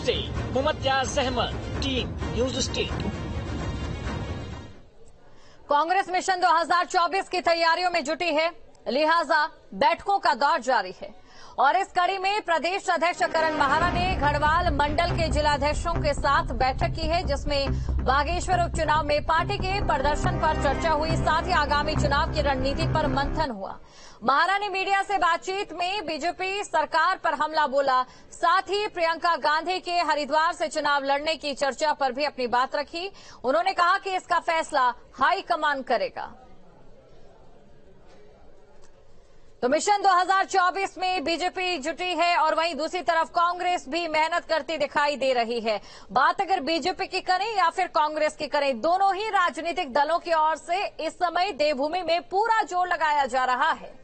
से Mohammad Yas Ahmed, team news state. Congress mission 2024 की तैयारियों में जुटी है, लिहाजा बैठकों का दौर जारी है और इस कड़ी में प्रदेश अध्यक्ष करण माहरा ने गढ़वाल मंडल के जिलाध्यक्षों के साथ बैठक की है, जिसमें बागेश्वर उपचुनाव में पार्टी के प्रदर्शन पर चर्चा हुई, साथ ही आगामी चुनाव की रणनीति पर मंथन हुआ। माहरा ने मीडिया से बातचीत में बीजेपी सरकार पर हमला बोला, साथ ही प्रियंका गांधी के हरिद्वार से चुनाव लड़ने की चर्चा पर भी अपनी बात रखी। उन्होंने कहा कि इसका फैसला हाईकमान करेगा। तो मिशन 2024 में बीजेपी जुटी है और वहीं दूसरी तरफ कांग्रेस भी मेहनत करती दिखाई दे रही है। बात अगर बीजेपी की करें या फिर कांग्रेस की करें, दोनों ही राजनीतिक दलों की ओर से इस समय देवभूमि में पूरा जोर लगाया जा रहा है।